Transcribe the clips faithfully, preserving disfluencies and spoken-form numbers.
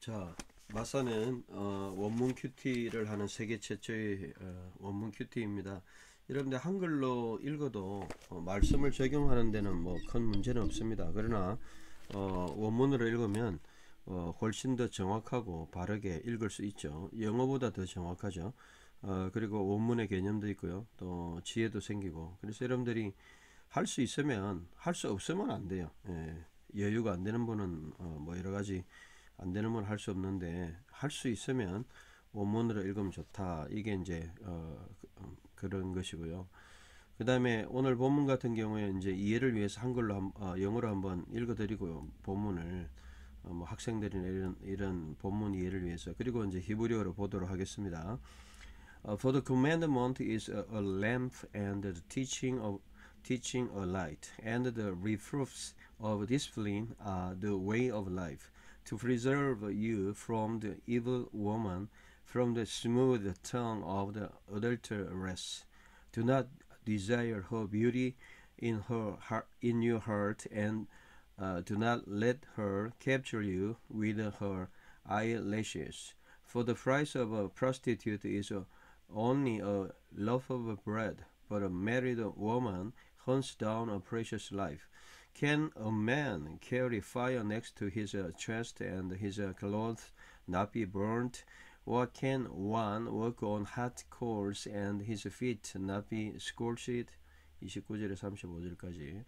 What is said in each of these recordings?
자, 마사는 어, 원문 큐티를 하는 세계 최초의 어, 원문 큐티입니다. 여러분들 한글로 읽어도 어, 말씀을 적용하는 데는 뭐 큰 문제는 없습니다. 그러나 어, 원문으로 읽으면 어, 훨씬 더 정확하고 바르게 읽을 수 있죠. 영어보다 더 정확하죠. 어, 그리고 원문의 개념도 있고요. 또 지혜도 생기고. 그래서 여러분들이 할 수 있으면 할 수 없으면 안 돼요. 예, 여유가 안 되는 분은 어, 뭐 여러 가지 안 되는 건 할 수 없는데 할 수 있으면 원문으로 읽으면 좋다. 이게 이제 어, 그런 것이고요. 그 다음에 오늘 본문 같은 경우에 이제 이해를 위해서 한글로 한, 어, 영어로 한번 읽어드리고요. 본문을 어, 뭐 학생들이나 이런 이런 본문 이해를 위해서 그리고 이제 히브리어로 보도록 하겠습니다. Uh, for the commandment is a, a lamp and the teaching of teaching a light, and the reproofs of discipline are the way of life, to preserve you from the evil woman, from the smooth tongue of the adulteress. Do not desire her beauty in her heart, in your heart, and uh, do not let her capture you with her eyelashes. For the price of a prostitute is a only a loaf of bread, but a married woman hunts down a precious life. Can a man carry fire next to his uh, chest and his uh, clothes not be burnt? Or can one walk on hot coals and his feet not be scorched? 이십구 절에 삼십오 절까지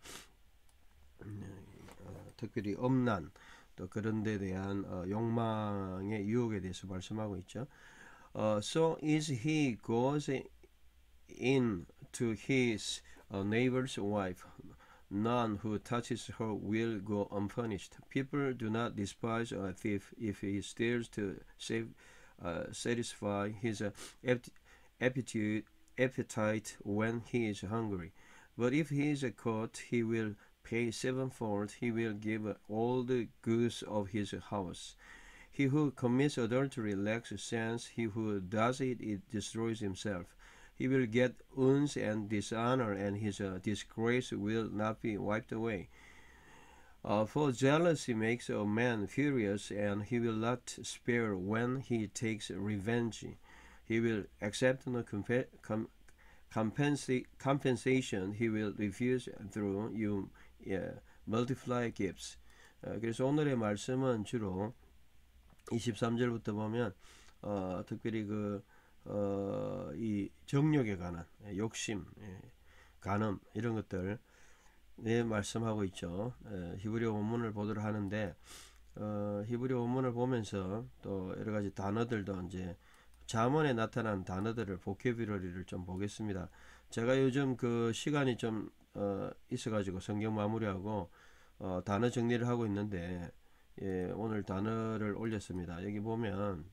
어, 특별히 엄난 또 그런 데 대한 어, 욕망의 유혹에 대해서 말씀하고 있죠. Uh, so is he goes in to his uh, neighbor's wife. None who touches her will go unpunished. People do not despise a thief if he steals to save, uh, satisfy his uh, appetite, appetite when he is hungry. But if he is caught, he will pay sevenfold. He will give all the goods of his house. He who commits adultery lacks sense. He who does it, it destroys himself. He will get wounds and dishonor, and his uh, disgrace will not be wiped away. Uh, for jealousy makes a man furious, and he will not spare when he takes revenge. He will accept no compa- com- compensa- compensation. He will refuse through you uh, multiply gifts. Uh, 그래서 오늘의 말씀은 주로 이십삼 절부터 보면 어, 특별히 그 어, 이 정욕에 관한 욕심, 예, 간음 이런 것들 네, 말씀하고 있죠. 예, 히브리어 원문을 보도록 하는데 어, 히브리어 원문을 보면서 또 여러 가지 단어들도 이제 잠언에 나타난 단어들을 보케뷰러리를 좀 보겠습니다. 제가 요즘 그 시간이 좀 어, 있어가지고 성경 마무리하고 어, 단어 정리를 하고 있는데 예, 오늘 단어를 올렸습니다. 여기 보면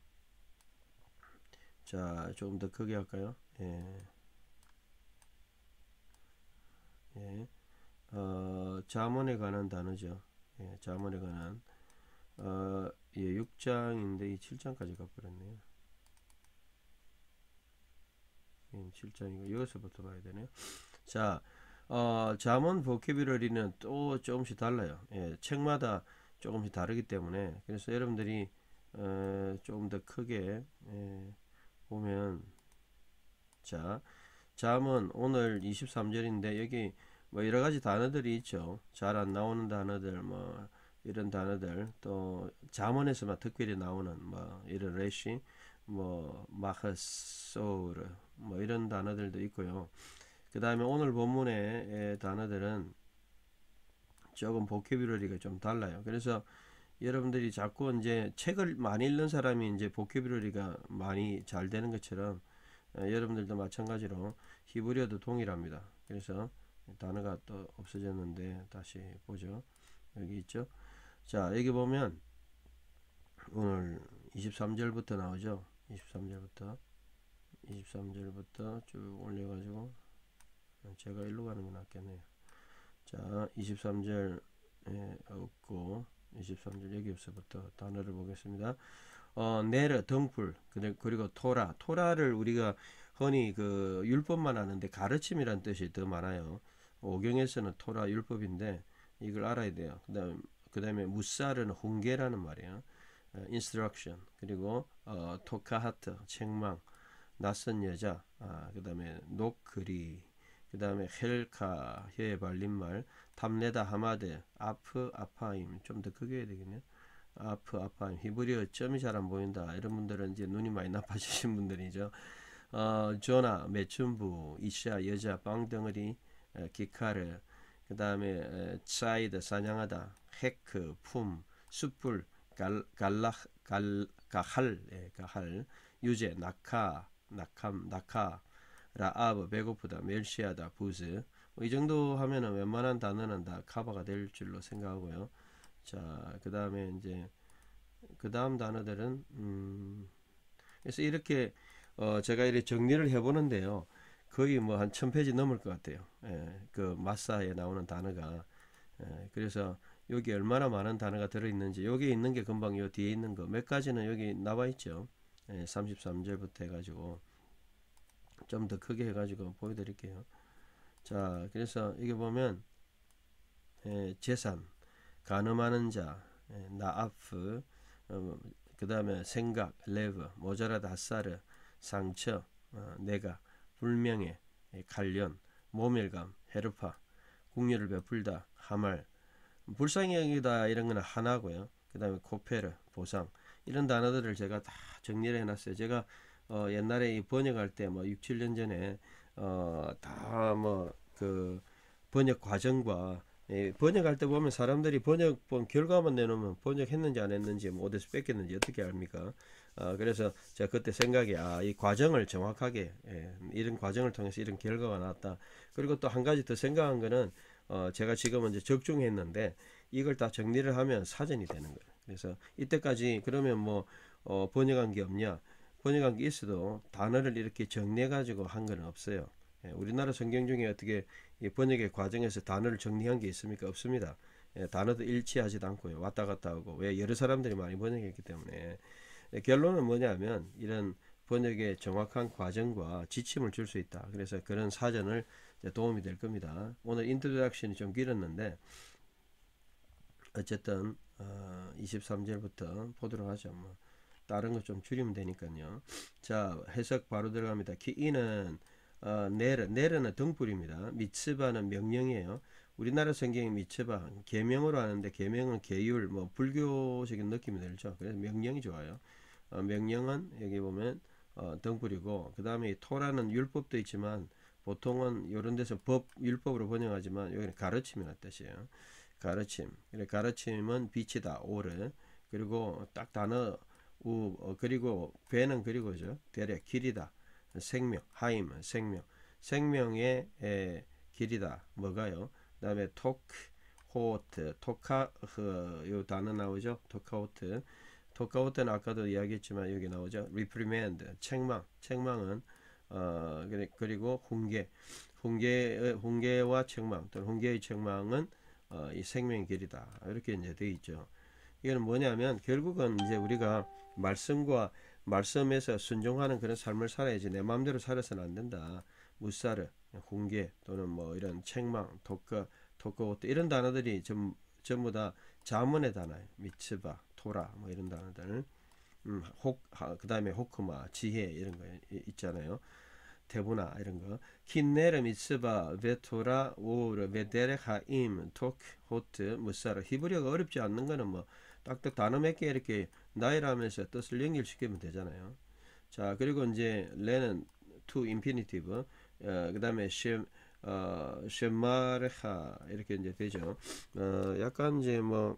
자, 조금 더 크게 할까요? 예, 예, 어, 잠언에 관한 단어죠. 예, 잠언에 관한 어, 예, 육 장인데 이 칠 장까지 가버렸네요. 예, 칠 장이고 여기서부터 봐야 되네요. 자, 어, 잠언 보케뷰러리는 또 조금씩 달라요. 예, 책마다 조금씩 다르기 때문에 그래서 여러분들이 어, 조금 더 크게 예, 보면 자, 잠언 오늘 이십삼 절인데 여기 뭐 여러 가지 단어들이 있죠. 잘 안 나오는 단어들 뭐 이런 단어들 또 잠언에서만 특별히 나오는 뭐 이런 레시 뭐 마하소르 뭐 이런 단어들도 있고요. 그 다음에 오늘 본문의 단어들은 조금 보케뷰러리가 좀 달라요. 그래서 여러분들이 자꾸 이제 책을 많이 읽는 사람이 이제 보케뷰러리가 많이 잘 되는 것처럼 어, 여러분들도 마찬가지로 히브리어도 동일합니다. 그래서 단어가 또 없어졌는데 다시 보죠. 여기 있죠. 자, 여기 보면 오늘 이십삼 절부터 나오죠. 이십삼 절부터 이십삼 절부터 쭉 올려가지고 제가 일로 가는 게 낫겠네요. 자, 이십삼 절에 없고 이십삼 절 여기서부터 단어를 보겠습니다. 어, 네르 등불 그리고 토라 토라를 우리가 흔히 그 율법만 아는데 가르침이란 뜻이 더 많아요. 오경에서는 토라 율법인데 이걸 알아야 돼요. 그다음 그다음에 무사르는 훈계라는 말이에요. 어, instruction, 그리고 어, 토카하트, 책망, 낯선 여자, 아, 그 다음에 녹그리, 그 다음에 헬카, 혀에 발린 말, 탐레다 하마드, 아프, 아파임, 좀 더 크게 해야 되겠네요. 아프, 아파임, 히브리어 점이 잘 안 보인다. 이런 분들은 이제 눈이 많이 나빠지신 분들이죠. 어, 조나, 매춘부, 이샤, 여자, 빵덩어리, 에, 기카르, 그 다음에 차이드, 사냥하다, 헤크, 품, 숯불, 갈, 갈라, 갈, 가할, 예, 가할, 유제, 낙하, 낙함, 낙하, 라아브, 배고프다, 멸시하다, 부즈. 뭐이 정도 하면은 웬만한 단어는 다 커버가 될 줄로 생각하고요. 자, 그 다음에 이제 그 다음 단어들은 음, 그래서 이렇게 어, 제가 이렇게 정리를 해보는데요. 거의 뭐 한 천 페이지 넘을 것 같아요. 예, 그 마사에 나오는 단어가. 예, 그래서 여기 얼마나 많은 단어가 들어있는지, 여기 있는 게 금방 요 뒤에 있는 거 몇 가지는 여기 나와 있죠. 예, 삼십삼 절부터 해가지고 좀 더 크게 해가지고 보여드릴게요. 자, 그래서 이게 보면 예, 재산, 가늠하는 자, 예, 나아프, 어, 그 다음에 생각, 레브, 모자라다, 핫사르, 상처, 어, 내가, 불명예, 예, 관련, 모멸감, 헤르파, 국률을 베풀다, 하말, 불쌍히 여기다 이런 거는 하나고요. 그 다음에 코페르, 보상, 이런 단어들을 제가 다 정리를 해놨어요. 제가 어, 옛날에 이 번역할 때 뭐 육, 칠 년 전에 어, 다 뭐 그 번역 과정과 예, 번역할 때 보면 사람들이 번역본 결과만 내놓으면 번역했는지 안 했는지 뭐 어디서 뺏겼는지 어떻게 압니까? 아, 그래서 제가 그때 생각이 아, 이 과정을 정확하게 예, 이런 과정을 통해서 이런 결과가 나왔다. 그리고 또 한 가지 더 생각한 거는 어, 제가 지금은 이제 적중했는데 이걸 다 정리를 하면 사전이 되는 거예요. 그래서 이때까지 그러면 뭐 어, 번역한 게 없냐? 번역한 게 있어도 단어를 이렇게 정리해 가지고 한 건 없어요. 예, 우리나라 성경 중에 어떻게 이 번역의 과정에서 단어를 정리한 게 있습니까? 없습니다. 예, 단어도 일치하지도 않고요. 왔다 갔다 하고 왜 여러 사람들이 많이 번역했기 때문에 예, 결론은 뭐냐면 이런 번역의 정확한 과정과 지침을 줄 수 있다. 그래서 그런 사전을 도움이 될 겁니다. 오늘 인트로덕션이 좀 길었는데 어쨌든 어, 이십삼 절부터 보도록 하죠. 뭐 다른 거 좀 줄이면 되니까요. 자, 해석 바로 들어갑니다. 키이는 어, 네르, 네르는 등불입니다. 미츠바는 명령이에요. 우리나라 성경이 미츠바 계명으로 하는데 계명은 계율, 뭐 불교적인 느낌이 들죠. 그래서 명령이 좋아요. 어, 명령은 여기 보면 어, 등불이고 그 다음에 토라는 율법도 있지만 보통은 이런 데서 법, 율법으로 번역하지만 여기는 가르침이라는 뜻이에요. 가르침. 가르침은 빛이다, 오르. 그리고 딱 단어 우, 어, 그리고 배는 그리고죠. 대략 길이다. 생명, 하임, 생명. 생명의 에, 길이다. 뭐가요? 그 다음에 토크, 호트, 토카흐, 요 단어 나오죠. 토카호트. 토카호트는 아까도 이야기했지만 여기 나오죠. reprimand, 책망. 책망은 어, 그리고 훈계. 훈계, 훈계와 책망, 또는 훈계의 책망은 어, 이 생명의 길이다. 이렇게 이제 되어 있죠. 이거는 뭐냐면 결국은 이제 우리가 말씀과 말씀에서 순종하는 그런 삶을 살아야지 내 마음대로 살아서는 안 된다. 무사르, 훈계 또는 뭐 이런 책망, 독거, 독거 이런 단어들이 좀, 전부 다 자문의 단어예요. 미츠바, 토라 뭐 이런 단어들. 음, 혹, 그 다음에 호크마, 지혜 이런 거 있잖아요. 대부나 이런 거. 킨네르 미츠바 베토라 오르 베데레 하임 톡 호트 무사르. 히브리어가 어렵지 않는 거는 뭐 딱딱 단어 몇 개 이렇게 나열하면서 뜻을 연결시키면 되잖아요. 자, 그리고 이제 레는 to infinitive, 어, 그다음에 셴 어, 셴마르하 이렇게 이제 되죠. 어, 약간 이제 뭐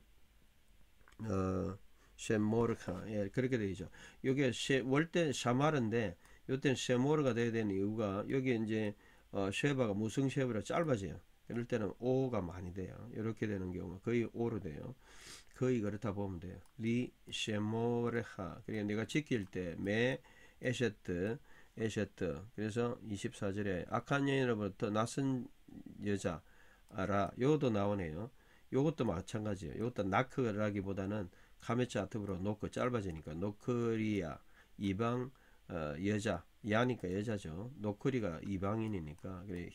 어, 셴모르카 예, 그렇게 되죠. 이게 월대 샤마르인데 요때는 쉐모르가 돼야 되는 이유가 여기 이제 어, 쉐바가 무성 쉐바라 짧아져요. 이럴 때는 오가 많이 돼요. 이렇게 되는 경우 거의 오로 돼요. 거의 그렇다 보면 돼요. 리 쉐모레하. 그러니까 내가 지킬 때메 에셰트 에셰트. 그래서 이십사 절에 악한 여인으로부터 낯선 여자 알아. 요도 나오네요. 요것도 마찬가지예요. 요것도 나크라기보다는 카메츠 아트브로 노크 짧아지니까 노크리아 이방 어, 여자, 야니까 여자죠. 노크리가 이방인이니까 그래,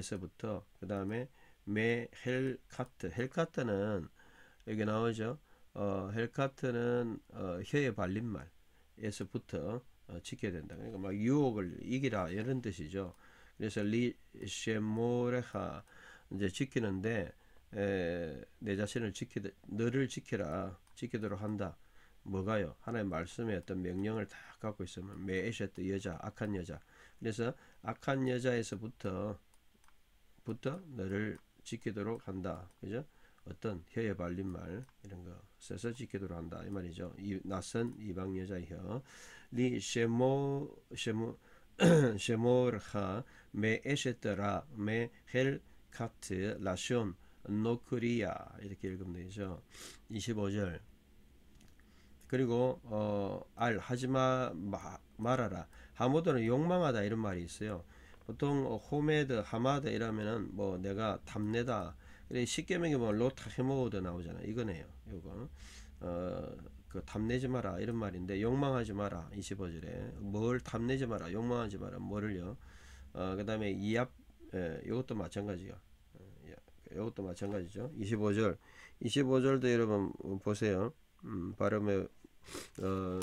혀에서부터 그 다음에 메 헬카트, 헬카트는 여기 나오죠. 어, 헬카트는 어, 혀의 발림말에서부터 어, 지켜야 된다. 그러니까 막 유혹을 이기라 이런 뜻이죠. 그래서 리 쉐모레하 이제 지키는데 에, 내 자신을 지키 너를 지키라 지키도록 한다. 뭐가요? 하나님의 말씀의 어떤 명령을 다 갖고 있으면 메에셰트 여자 악한 여자. 그래서 악한 여자에서부터 부터 너를 지키도록 한다. 그죠? 어떤 혀에 발린 말 이런 거 써서 지키도록 한다 이 말이죠. 이 낯선 이방 여자의 혀. 리 쉐모 쉐모 쉐모르하 메 에셰트라 메 헬카트 라숀 노크리아 이렇게 읽으면 되죠. 이십오 절. 그리고 어, 알 하지마 마, 말아라. 하모드는 욕망하다 이런 말이 있어요. 보통 호메드 하마드 이러면은 뭐 내가 탐내다. 그래 쉽게 먹이면 로타 헤모드 나오잖아. 이거네요. 요거 어, 그 탐내지 마라 이런 말인데 욕망하지 마라. 이십오 절에 뭘 탐내지 마라. 욕망하지 마라. 뭐를요? 어, 그다음에 이압 예, 이것도 마찬가지요. 이것도 마찬가지죠. 이십오 절 이십오 절도 여러분 보세요. 음, 발음에 어,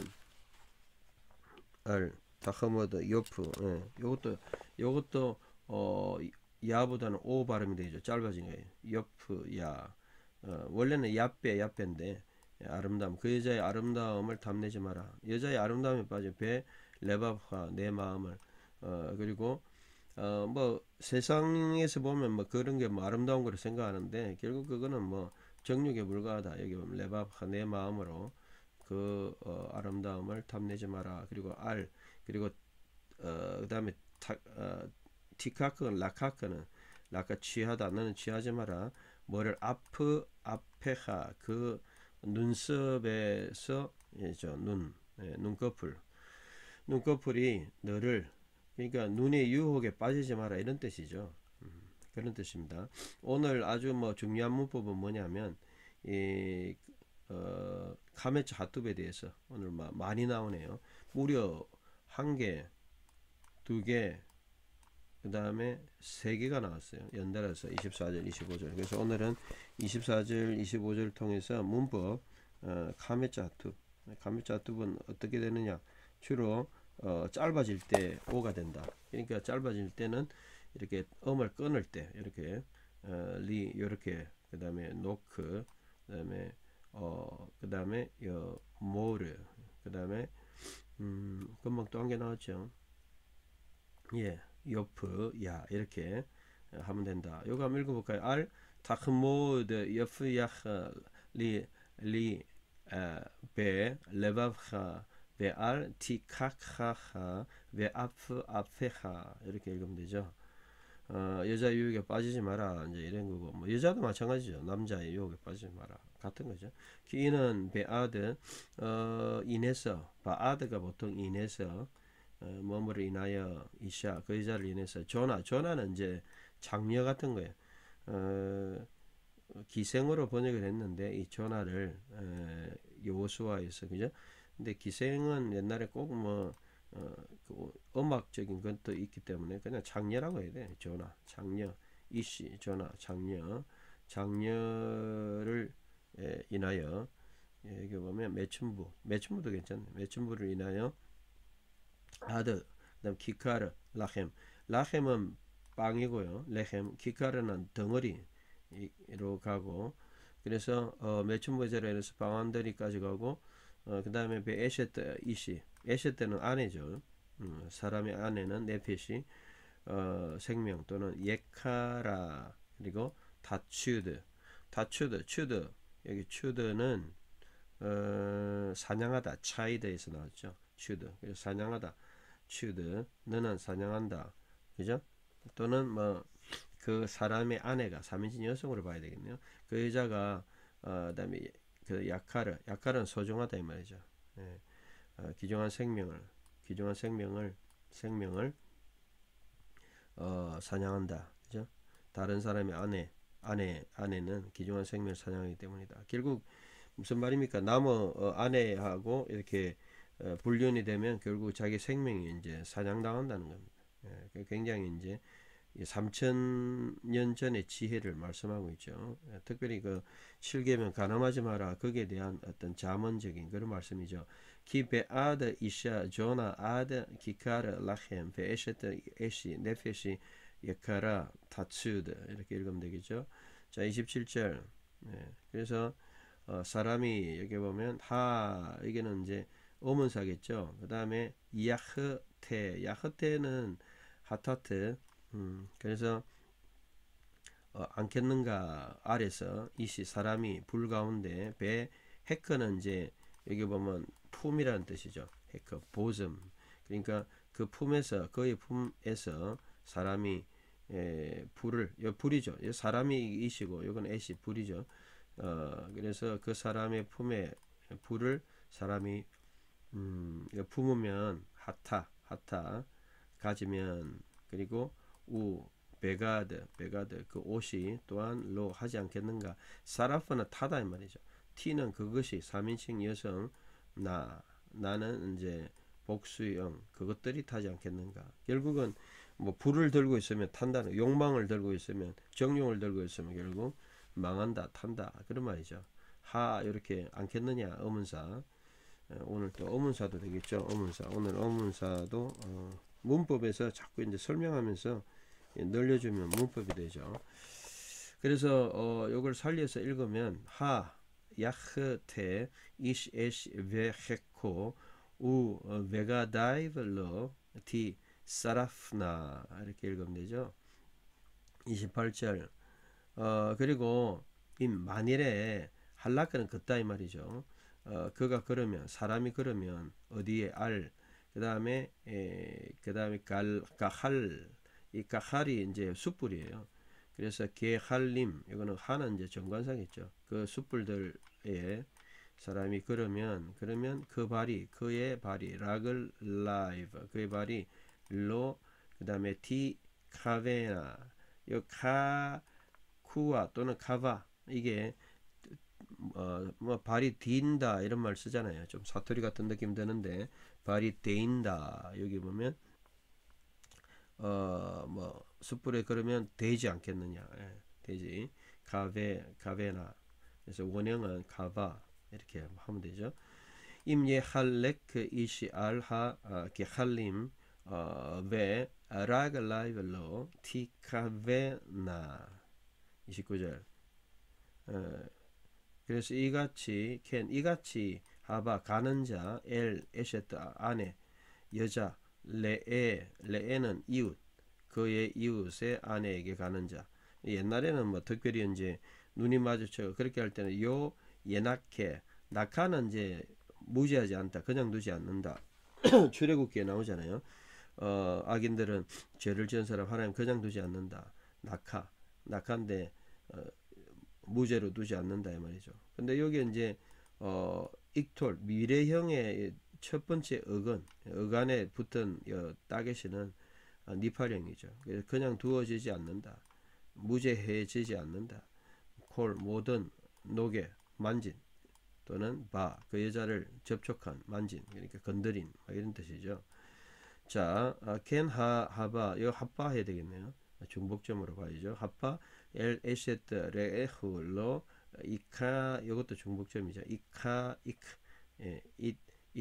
알 다커머드 요프 예, 요것도 요것도 어, 야보다는 오 발음이 되죠. 짧아진 거예요. 요프 야 어, 원래는 야빼 야빼인데 아름다움 그 여자의 아름다움을 탐내지 마라. 여자의 아름다움에 빠져 배 레바화 내 마음을 어, 그리고 어, 뭐 세상에서 보면 뭐 그런 게 뭐 아름다운 거로 생각하는데 결국 그거는 뭐 정욕에 불과하다. 여기 보면 레바화 내 마음으로 그 어, 아름다움을 탐내지 마라. 그리고 알 그리고 어, 그다음에 타, 어, 티카크는 라카크는 라카 취하다. 너는 취하지 마라. 뭐를 아프 아페하 그 눈썹에서 예죠 눈 예, 눈꺼풀 눈꺼풀이 너를 그러니까 눈의 유혹에 빠지지 마라 이런 뜻이죠. 음, 그런 뜻입니다. 오늘 아주 뭐 중요한 문법은 뭐냐면 이 어, 카메츠 핫뚜브에 대해서 오늘 마, 많이 나오네요. 무려 한 개, 두 개, 그 다음에 세 개가 나왔어요. 연달아서 이십사 절, 이십오 절. 그래서 오늘은 이십사 절, 이십오 절을 통해서 문법 어, 카메츠 핫뚜브, 카메츠 핫뚜브는 어떻게 되느냐? 주로 어, 짧아질 때 오가 된다. 그러니까 짧아질 때는 이렇게 음을 끊을 때 이렇게 어, 리 이렇게 그 다음에 노크 그 다음에 어, 그 다음에 요 모르 그 다음에 음, 금방 또 한 개 나왔죠. 예, 요프 야 이렇게 하면 된다. 요거 한번 읽어볼까요? 알 타크모드 요프 야흐 리리 베 레바브하 베알 티카카하 베아프 아페하 이렇게 읽으면 되죠. 어, 여자 유혹에 빠지지 마라 이제 이런 거고 뭐 여자도 마찬가지죠. 남자의 유혹에 빠지지 마라 같은 거죠. 이는 베아드 어, 인해서 바아드가 보통 인해서 어, 뭐뭐를 인하여 이샤 그 여자를 인해서 조나 조나는 이제 장녀 같은 거예요. 어, 기생으로 번역을 했는데 이 조나를 어, 여호수아에서 그죠? 근데 기생은 옛날에 꼭뭐 어, 그 음악적인 것도 있기 때문에 그냥 장녀라고 해야 돼. 조나, 장녀, 이씨, 조나, 장녀, 장녀를 에, 인하여 예, 여기 보면 매춘부, 매춘부도 괜찮네. 매춘부를 인하여 아드, 그다음 키카르, 라헴, 라헴은 빵이고요. 레헴, 키카르는 덩어리로 가고 그래서 어, 매춘부 제로에서 방언들이까지 가고 어, 그 다음에 에셰트 이시 에셰트는 아내죠. 음, 사람의 아내는 네페시 어, 생명 또는 예카라 그리고 다추드 다추드 추드 여기 추드는 어, 사냥하다 차이드에서 나왔죠. 추드 그래서 사냥하다 추드 너는 사냥한다 그죠? 또는 뭐 그 사람의 아내가 삼인칭 여성으로 봐야 되겠네요. 그 여자가 어, 그다음에 그 약하르 약하르는 소중하다 이 말이죠. 예. 어, 귀중한 생명을 귀중한 생명을 생명을 어, 사냥한다. 그죠? 다른 사람의 아내 아내 아내는 귀중한 생명을 사냥하기 때문이다. 결국 무슨 말입니까? 나무 어, 아내하고 이렇게 어, 불륜이 되면 결국 자기 생명이 이제 사냥당한다는 겁니다. 예. 굉장히 이제 삼천 년 전의 지혜를 말씀하고 있죠. 특별히 그 칠계명 간음하지 마라 거기에 대한 어떤 자문적인 그런 말씀이죠. 기 베아드 이샤 조나 아드 기카르 라헴 베에셰트 에시 네페시 예카라 타츠드 이렇게 읽으면 되겠죠. 자 이십칠 절. 네, 그래서 어, 사람이 여기 보면 하 이게는 이제 어문사겠죠. 그 다음에 야흐테 야흐테는 하타트. 음, 그래서 어, 않겠는가 아래서 이시 사람이 불 가운데 배 헤커는 이제 여기 보면 품이라는 뜻이죠. 헤커 보즘. 그러니까 그 품에서 그의 품에서 사람이 에, 불을 요 불이죠. 요 사람이 이시고 요건 애시 불이죠. 어, 그래서 그 사람의 품에 불을 사람이 음, 품으면 하타 하타 가지면 그리고 우 베가드 베가드 그 옷이 또한 로 하지 않겠는가. 사라프는 타다 이 말이죠. 티는 그것이 삼인칭 여성 나 나는 이제 복수형 그것들이 타지 않겠는가. 결국은 뭐 불을 들고 있으면 탄다는 욕망을 들고 있으면 정욕을 들고 있으면 결국 망한다 탄다 그런 말이죠. 하 이렇게 않겠느냐 어문사. 오늘 또 어문사도 되겠죠. 어문사 오늘 어문사도 어, 문법에서 자꾸 이제 설명하면서 늘려주면 문법이 되죠. 그래서 어, 이걸 살려서 읽으면 하 야흐테 이시 에시 베헤코 우 베가다이블로 티 사라프나 이렇게 읽으면 되죠. 이십팔 절. 어, 그리고 이 만일에 할라크는 걷다 이 말이죠. 어, 그가 그러면 사람이 그러면 어디에 알 그다음에 그 다음에 갈 가할 이 가할이 이제 숯불이에요. 그래서 게할림 이거는 하는 이제 정관사겠죠. 그 숯불들에 사람이 그러면 그러면 그 발이 그의 발이 락을 라이브 그의 발이 로 그다음에 티 카베나 요 카쿠아 또는 카바 이게 어, 뭐 발이 딘다 이런 말 쓰잖아요. 좀 사투리 같은 느낌 드는데 발이 데인다 여기 보면 어 뭐 숯불에 그러면 되지 않겠느냐. 예, 되지 가베 가베나 그래서 원형은 가바 이렇게 하면 되죠. 임예 할렉 이시 알하 게할림 베 라글라이블로 티카베나 이십구 절. 어, 그래서 이같이 켄 이같이 하바 가는 자 엘 에셰트 아내 여자 레에 레에는 이웃 그의 이웃의 아내에게 가는 자. 옛날에는 뭐 특별히 이제 눈이 마주쳐 그렇게 할 때는 요 예낙해 낙하는 이제 무지하지 않다 그냥 두지 않는다. 출애굽기에 나오잖아요. 어, 악인들은 죄를 지은 사람 하나님 그냥 두지 않는다. 낙하 낙하인데 어, 무죄로 두지 않는다 이 말이죠. 근데 여기 이제 어, 익톨 미래형의 첫 번째 어근 어간에 붙은 어, 따개시는 어, 니팔형이죠. 그래서 그냥 두어지지 않는다. 무죄해지지 않는다. 콜 모든 노개 만진 또는 바 그 여자를 접촉한 만진 그러니까 건드린 이런 뜻이죠. 자, 켄 하 하바 이 하바 해야 되겠네요. 중복점으로 봐야죠. 하파 엘 에셋 레에훌로 이카 이것도 중복점이죠. 이카 이크 예, 잇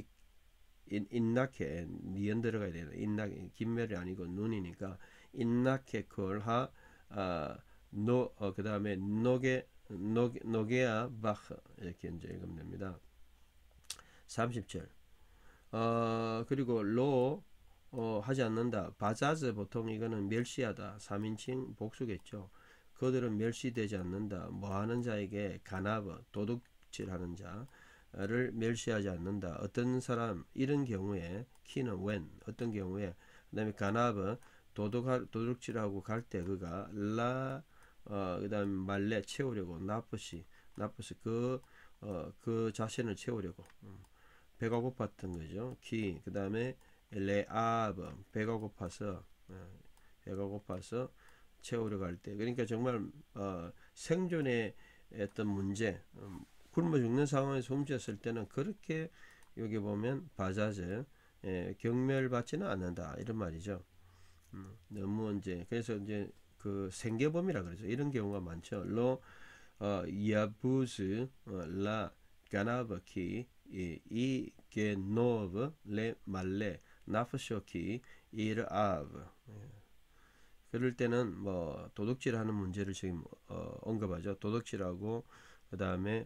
인나케 니은 들어가야 되나 인나케 김멸이 아니고 눈이니까 인나케 콜하 아, 노 어, 그다음에 노게 노 노게아 바흐 이렇게 이제 읽으면 됩니다. 삼십 절. 어 그리고 로 어, 하지 않는다. 바자즈 보통 이거는 멸시하다. 삼인칭 복수겠죠. 그들은 멸시되지 않는다. 뭐하는 자에게 가나버 도둑질하는 자를 멸시하지 않는다. 어떤 사람 이런 경우에 키는 when 어떤 경우에 그다음에 가나버 도둑 도둑질하고 갈 때 그가 라 어, 그다음 말레 채우려고 나쁘시 나쁘시 그 어, 그 자신을 채우려고 음, 배가 고팠던 거죠. 키 그다음에 레아브 배가 고파서 어, 배가 고파서 채우러 갈 때 그러니까 정말 어, 생존의 어떤 문제 음, 굶어 죽는 상황에서 훔쳤을 때는 그렇게 여기 보면 바자즈 예, 경멸받지는 않는다 이런 말이죠. 음, 너무 이제 그래서 이제 그 생계범이라 그러죠. 이런 경우가 많죠. 로 어, 야부즈 어, 라 가나바키 이 게노브 레 말레 나프쇼키 일 아브. 그럴 때는 뭐 도둑질하는 문제를 지금 어, 언급하죠. 도둑질하고 그 다음에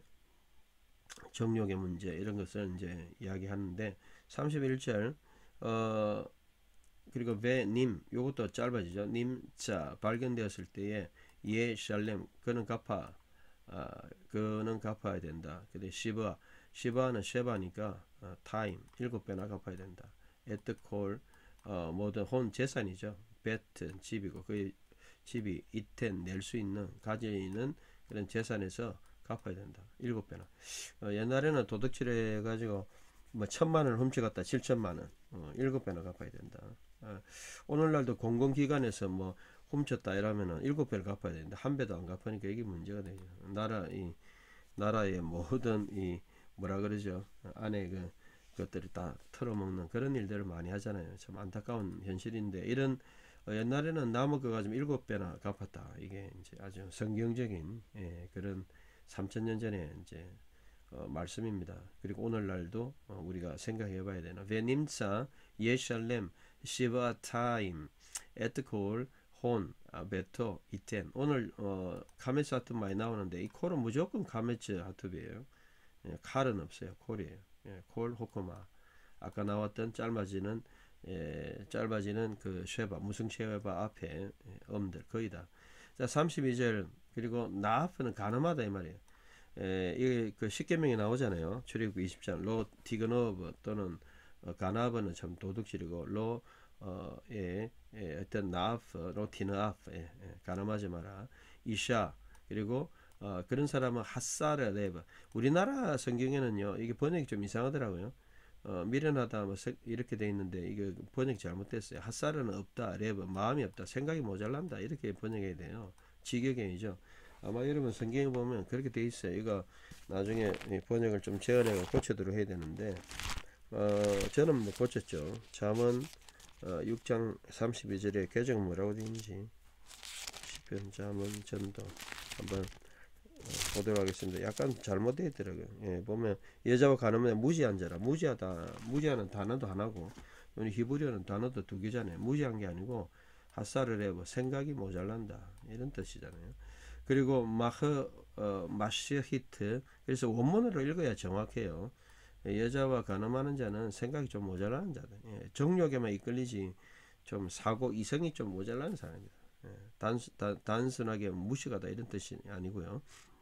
정욕의 문제 이런 것을 이제 이야기하는데 삼십일 절 어, 그리고 베님 요것도 짧아지죠. 님자 발견되었을 때에 예 샬렘 그는 갚아 아, 그는 갚아야 된다. 근데 시바 시바는 쉐바니까 어, 타임 일곱 배나 갚아야 된다. 에트콜 어, 모든 혼 재산이죠. 베트 집이고 그 집이 이텐 낼 수 있는 가지는 그런 재산에서 갚아야 된다. 일곱 배나. 어, 옛날에는 도둑질 해가지고 뭐 천만 원을 훔쳐갔다 칠천만 원 어, 일곱 배나 갚아야 된다. 어, 오늘날도 공공기관에서 뭐 훔쳤다 이러면은 일곱 배를 갚아야 되는데 한 배도 안 갚으니까 이게 문제가 되죠. 나라 이 나라의 모든 이 뭐라 그러죠 안에 그 것들을 다 털어먹는 그런 일들을 많이 하잖아요. 참 안타까운 현실인데 이런 어, 옛날에는 남은 거 가지고 일곱 배나 갚았다. 이게 이제 아주 성경적인 예, 그런 삼천 년 전에 이제 어, 말씀입니다. 그리고 오늘날도 어, 우리가 생각해봐야 되나. 베님사 예샬렘 시바타임 에트콜 혼 아, 베토 이텐 오늘 어, 카메츠 하트 많이 나오는데 이 콜은 무조건 카메츠 하트비예요. 예, 칼은 없어요. 콜이에요. 예, 콜 호코마 아까 나왔던 짧아지는 예, 짧아지는 그 쉐바 무슨 쉐바 앞에 예, 음들 거의 다. 자 삼십이 절 그리고 나아프는 가늠하다 이 말이에요. 에, 이게 그 십계명에 나오잖아요. 출애굽 이십 장 로 디그노브 또는 어, 가나브는 참 도둑질이고 로 어, 예, 예, 어떤 나프 로 티느아프 예, 예, 가늠하지 마라. 이샤 그리고 어, 그런 사람은 핫사르 레브. 우리나라 성경에는요 이게 번역이 좀 이상하더라고요. 어, 미련하다 뭐 이렇게 돼 있는데 이게 번역이 잘못됐어요. 핫사르는 없다 레브 마음이 없다 생각이 모자란다 이렇게 번역해야 돼요. 직역행이죠. 아마 여러분 성경에 보면 그렇게 돼 있어요. 이거 나중에 번역을 좀 재현해서 고쳐도록 해야 되는데 어, 저는 뭐 고쳤죠. 잠언 어, 육 장 삼십이 절에 개정 뭐라고 되어 있는지 시편 잠언 전도 한번 어, 보도록 하겠습니다. 약간 잘못되어 있더라고요. 예, 보면 여자와 가늠하면 무지한 자라 무지하다 무지하는 단어도 하나고 우리 히브리어는 단어도 두 개잖아요. 무지한 게 아니고 핫사를 해고 생각이 모자란다 이런 뜻이잖아요. 그리고 마흐 어, 마시히트 그래서 원문으로 읽어야 정확해요. 여자와 간음하는 자는 생각이 좀 모자라는 자들. 예, 정욕에만 이끌리지 좀 사고 이성이 좀 모자라는 사람입니다. 예, 단수, 다, 단순하게 무식하다 이런 뜻이 아니고요.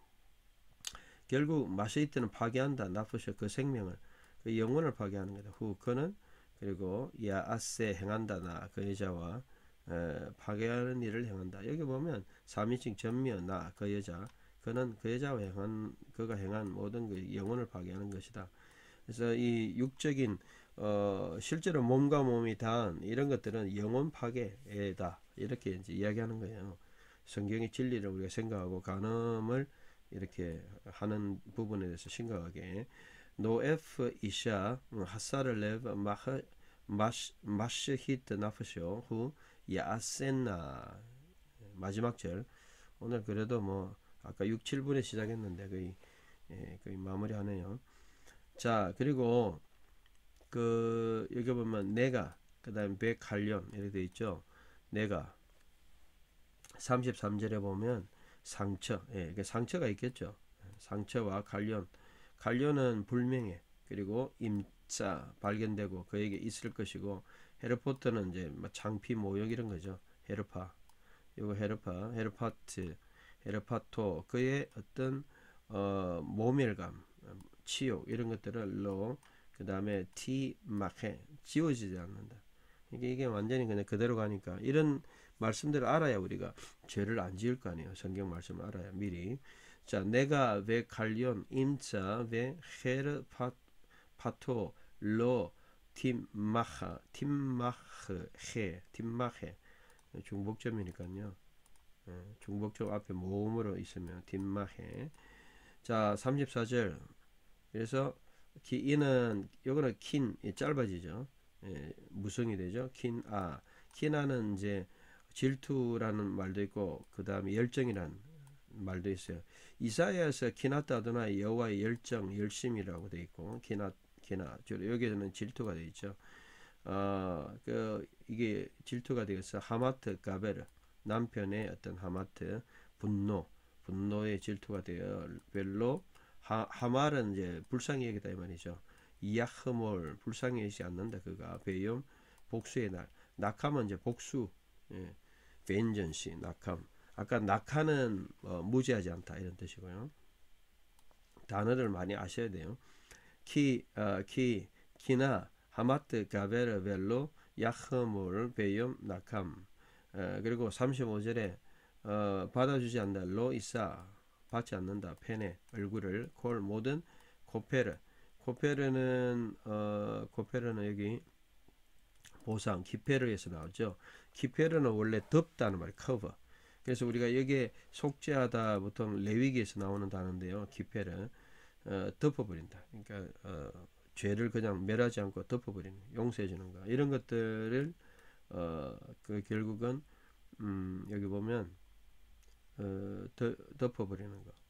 결국 마시히트는 파괴한다. 나쁘셔 그 생명을 그 영혼을 파괴하는 거다. 후 그는 그리고 야아세 행한다. 나 그 여자와 에, 파괴하는 일을 행한다. 여기 보면 삼인칭 전미어 나 그 여자 그는 그 여자와 행한 그가 행한 모든 그 영혼을 파괴하는 것이다. 그래서 이 육적인 어, 실제로 몸과 몸이 닿은 이런 것들은 영혼 파괴다 이렇게 이제 이야기하는 거예요. 성경의 진리를 우리가 생각하고 간음을 이렇게 하는 부분에 대해서 심각하게 노에프 이샤 하사를 레브 마흐 마시 히트 나프쇼 후 야센나 마지막 절 오늘 그래도 뭐 아까 육, 칠 분에 시작했는데 거의 예, 거의 마무리하네요. 자 그리고 그 여기 보면 내가 그 다음에 백할련 이렇게 돼 있죠. 내가 삼십삼 절에 보면 상처 예, 상처가 있겠죠. 상처와 관련 관련은 불명예 그리고 임자 발견되고 그에게 있을 것이고 헤르포트는 이제 장피 모욕 이런 거죠. 헤르파 이거 헤르파 헤르파트 헤르파토 그의 어떤 어, 모멸감 치욕 이런 것들을로 그 다음에 티마케 지워지지 않는다. 이게 이게 완전히 그냥 그대로 가니까 이런 말씀들을 알아야 우리가 죄를 안 지을 거 아니에요. 성경 말씀을 알아야 미리. 자, 내가 왜 갈련 임자 왜 헤르 파토 로 팀마하 팀마흐 헤 팀마헤 중복점이니까요. 중복점 앞에 모음으로 있으면 팀마헤. 자, 삼십사 절. 그래서 기, 이는 요거는 킨 짧아지죠. 예, 무성이 되죠. 킨 아 키나는 이제 질투라는 말도 있고 그 다음에 열정이라는 말도 있어요. 이사야에서 키나타 아도나이 여호와의 열정, 열심이라고 돼 있고 키나 키나 여기서는 질투가 돼 있죠. 어, 그 이게 질투가 되어서 하마트 가베르 남편의 어떤 하마트 분노 분노의 질투가 되어 별로 하, 하말은 이제 불쌍히 여기다 이 말이죠. 이야흐몰 불쌍히 여기지 않는다 그가 배움 복수의 날 낙함은 이제 복수 예, vengeance 낙함 아까 낙하는 어, 무지하지 않다 이런 뜻이고요. 단어를 많이 아셔야 돼요. 키, 어, 키, 키나 하마트 가베르 벨로 야흐몰 베욤 낙함 어, 그리고 삼십오 절에 어, 받아주지 않는다 로 이사 받지 않는다 페네 얼굴을 콜 모든 코페르 코페르는 어, 코페르는 여기 보상 키페르에서 나오죠. 키페르는 원래 덮다는 말 커버 그래서 우리가 여기에 속죄하다 보통 레위기에서 나오는 단어인데요. 키페르 어, 덮어버린다. 그러니까 어, 죄를 그냥 멸하지 않고 덮어버리는 용서해 주는 거 이런 것들을 어, 그 결국은 음, 여기 보면 어, 더, 덮어버리는 거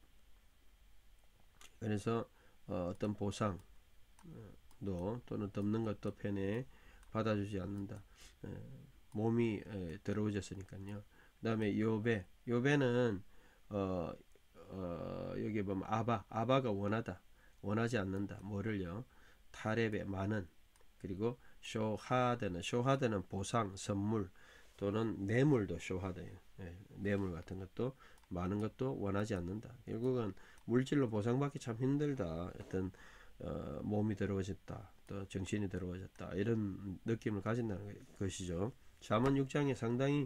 그래서 어, 어떤 보상도 또는 덮는 것도 편에 받아주지 않는다. 에, 몸이 에, 더러워졌으니까요. 그 다음에 요배 요배는 어, 어, 여기 보면 아바 아바가 원하다 원하지 않는다 뭐를요 타렙의 많은 그리고 쇼하드는 쇼하드는 보상 선물 또는 뇌물도 쇼하드예요. 예, 뇌물 같은 것도 많은 것도 원하지 않는다. 결국은 물질로 보상받기 참 힘들다. 어떤 어, 몸이 더러워졌다. 또 정신이 더러워졌다. 이런 느낌을 가진다는 것이죠. 잠언 육 장에 상당히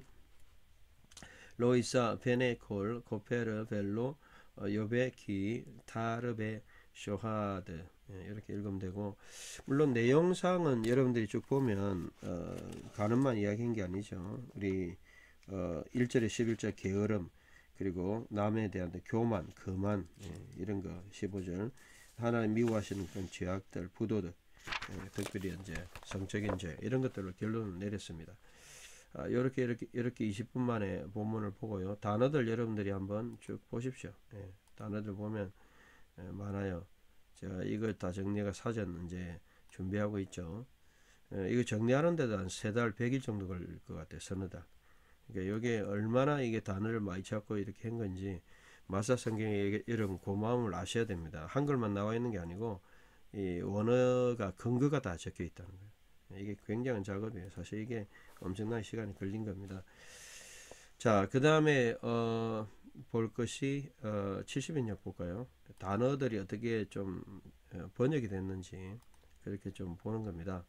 로이사 베네콜 코페르 벨로 어, 요베키 타르베 쇼하드 예, 이렇게 읽으면 되고 물론 내용상은 여러분들이 쭉 보면 어, 가늠만 이야기한 게 아니죠. 우리 어, 일 절에 십일 절 게으름 그리고 남에 대한 교만 거만 예, 이런 거 십오 절 하나님 미워하시는 그런 죄악들 부도들 예, 특별히 이제 성적인 죄 이런 것들로 결론을 내렸습니다. 아, 이렇게 이렇게 이렇게 이십 분 만에 본문을 보고요. 단어들 여러분들이 한번 쭉 보십시오. 예, 단어들 보면 예, 많아요. 제가 이거 다 정리가 사전 이제 준비하고 있죠. 예, 이거 정리하는데도 한 세 달, 백 일 정도 걸릴 것 같아요. 서너 달. 그러니까 이게 얼마나 이게 단어를 많이 찾고 이렇게 한 건지 마사 성경에 여러분 그 마음을 아셔야 됩니다. 한글만 나와 있는 게 아니고 이 원어가 근거가 다 적혀 있다는 거예요. 이게 굉장한 작업이에요. 사실 이게 엄청난 시간이 걸린 겁니다. 자, 그 다음에 어, 볼 것이 어, 칠십 인역 볼까요? 단어들이 어떻게 좀 번역이 됐는지 그렇게 좀 보는 겁니다.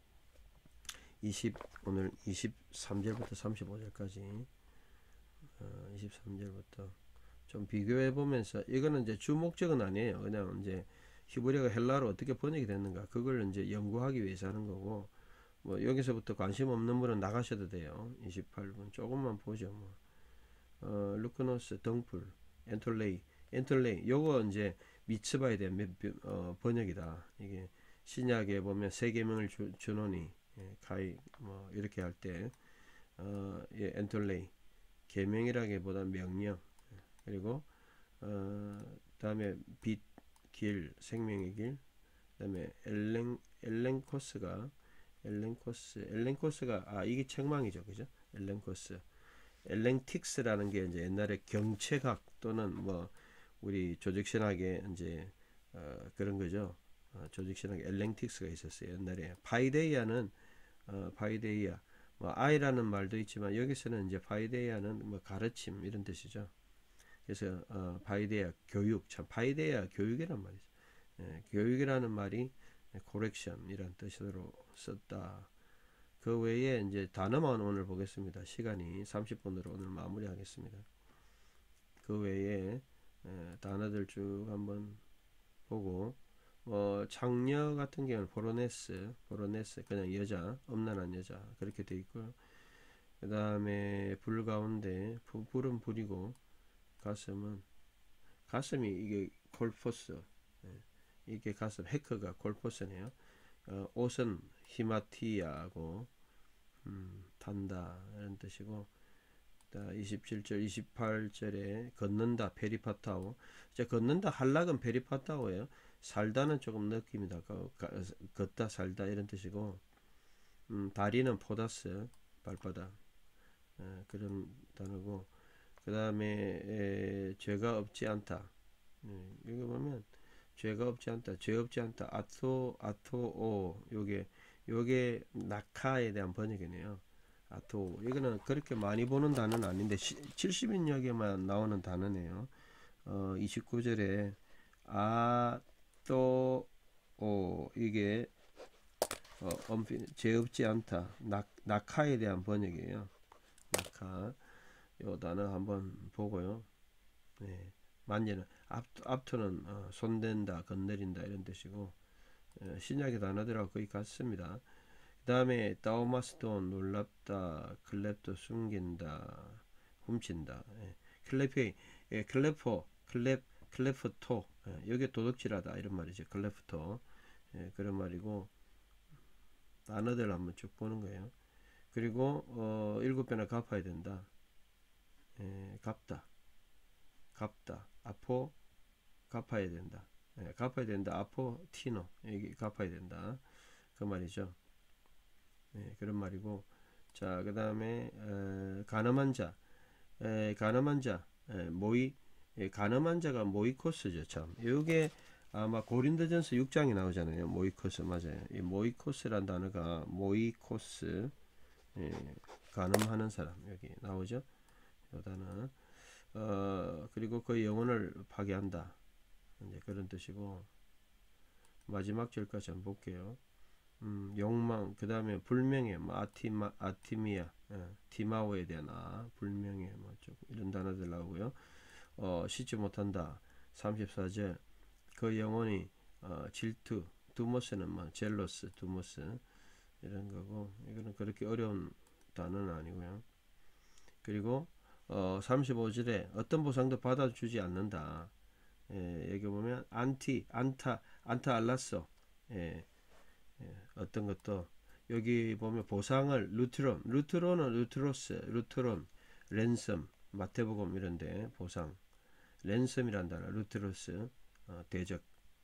이십 오늘 이십삼 절부터 삼십오 절까지 어, 이십삼 절부터 좀 비교해 보면서 이거는 이제 주 목적은 아니에요. 그냥 이제 히브리어가 헬라어로 어떻게 번역이 됐는가 그걸 이제 연구하기 위해서 하는 거고 뭐 여기서부터 관심 없는 분은 나가셔도 돼요. 이십팔 분 조금만 보죠. 뭐 어, 루크노스 덩풀 엔톨레이 엔톨레이 요거 이제 미츠바에 대한 어, 번역이다. 이게 신약에 보면 세 계명을 주노니 예, 가이 뭐 이렇게 할 때 어, 예, 엔톨레이 계명이라기보다 명령 그리고 어, 다음에 빛, 길, 생명의 길 그다음에 엘렌 엘렌코스가 엘렌코스 엘렌코스가 아 이게 책망이죠, 그죠? 엘렌코스 엘렌틱스라는 게 이제 옛날에 경체학 또는 뭐 우리 조직신학에 이제 어, 그런 거죠. 어, 조직신학에 엘렌틱스가 있었어요. 옛날에 파이데이아는 어, 파이데이아 뭐 아이라는 말도 있지만 여기서는 이제 파이데이아는 뭐 가르침 이런 뜻이죠. 그래서 어, 파이데이아 교육 참 파이데이아 교육이란 말이죠. 예, 교육이라는 말이 correction이란 뜻으로 썼다. 그 외에 이제 단어만 오늘 보겠습니다. 시간이 삼십 분으로 오늘 마무리하겠습니다. 그 외에 에, 단어들 쭉 한번 보고 뭐 장녀 같은 경우는 포로네스, 포로네스 그냥 여자, 엄란한 여자 그렇게 돼 있고요. 그 다음에 불 가운데 부, 불은 불이고 가슴은 가슴이 이게 콜포스 예, 이게 가슴 헤크가 콜포스네요. 어, 옷은 히마티아하고 음, 탄다 이런 뜻이고, 이십칠 절 이십팔 절에 걷는다 페리파타오. 이제 걷는다 한락은 페리파타오예요. 살다는 조금 느낌이다. 걷다 살다 이런 뜻이고, 음, 다리는 포다스 발바닥, 에, 그런 단어고, 그 다음에 죄가 없지 않다. 예, 여기 보면 죄가 없지 않다, 죄 없지 않다, 아토 아토오, 요게 요게 낙하에 대한 번역이네요. 아토, 이거는 그렇게 많이 보는 단어는 아닌데 칠십 인역에만 나오는 단어네요. 어, 이십구 절에 아토오, 이게 어, 엄피, 죄 없지 않다, 낙, 낙하에 대한 번역이에요. 낙하, 요 단어 한번 보고요. 네. 만지는 앞토는 어, 손댄다, 건드린다 이런 뜻이고, 어, 신약의 단어들하고 거의 같습니다. 그 다음에 다오마스톤 놀랍다, 클랩도 숨긴다, 훔친다. 예. 클레페, 예, 클레포, 클랩, 클레프토, 예, 여기 도둑질하다 이런 말이죠. 클레프토, 예, 그런 말이고, 단어들 한번 쭉 보는 거예요. 그리고 어, 일곱 배나 갚아야 된다. 예, 갚다, 갚다, 아포 갚아야 된다. 예, 갚아야 된다. 아포 티노, 여기 갚아야 된다. 그 말이죠. 예, 그런 말이고, 자, 그 다음에 가늠한 자, 에, 가늠한 자, 에, 모이, 예, 가늠한 자가 모이코스죠. 참, 이게 아마 고린도전서 육 장이 나오잖아요. 모이코스 맞아요. 이 모이코스란 단어가 모이코스, 예, 가늠하는 사람 여기 나오죠. 이 단어. 어, 그리고 그 영혼을 파괴한다. 이제 그런 뜻이고, 마지막 절까지 한번 볼게요. 음, 욕망, 그 다음에 불명예, 뭐 아티마, 아티미아, 예, 티마오에 대한 아, 불명예, 뭐 좀 이런 단어들 나오고요. 어, 씻지 못한다. 삼십사 절, 그 영혼이 어, 질투, 두모스는 뭐 젤로스, 두모스 이런 거고, 이거는 그렇게 어려운 단어는 아니고요. 그리고 어, 삼십오 절에 어떤 보상도 받아주지 않는다. 예, 여기 보면 안티, 안타, 안타 알라소, 예, 예, 어떤 것도 여기 보면 보상을 루트론, 루트론은 루트로스, 루트론, 랜섬, 마태복음 이런데 보상, 랜섬이란 단어, 루트로스, 어, 대적,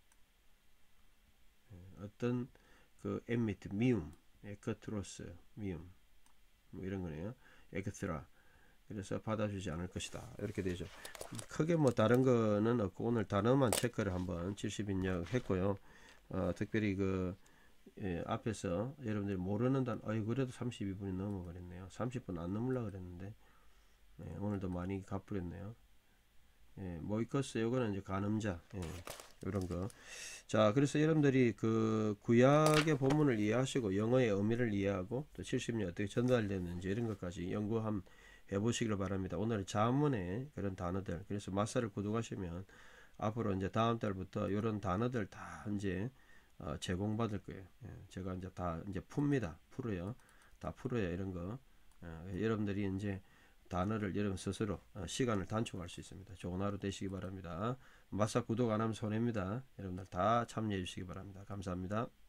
예, 어떤 그 엠미트, 미움, 에크트로스, 미움, 뭐 이런 거네요. 에크트라. 그래서 받아주지 않을 것이다. 이렇게 되죠. 크게 뭐 다른 거는 없고, 오늘 단어만 체크를 한번 칠십 인역 했고요. 어, 특별히 그 예, 앞에서 여러분들이 모르는 단, 어이 그래도 삼십이 분이 넘어버렸네요. 삼십 분 안 넘으려고 그랬는데, 예, 오늘도 많이 가쁘렸네요. 예, 모이커스 요거는 이제 간음자, 예, 이런 거. 자, 그래서 여러분들이 그 구약의 본문을 이해하시고 영어의 의미를 이해하고 또 칠십 년 어떻게 전달되는지 이런 것까지 연구함 해보시길 바랍니다. 오늘 자문의 그런 단어들, 그래서 마사를 구독하시면 앞으로 이제 다음 달부터 이런 단어들 다 이제 어, 제공받을 거예요. 예, 제가 이제 다 이제 풉니다. 풀어요. 다 풀어요. 이런 거. 어, 여러분들이 이제 단어를 여러분 스스로 어, 시간을 단축할 수 있습니다. 좋은 하루 되시기 바랍니다. 마사 구독 안 하면 손해입니다. 여러분들 다 참여해 주시기 바랍니다. 감사합니다.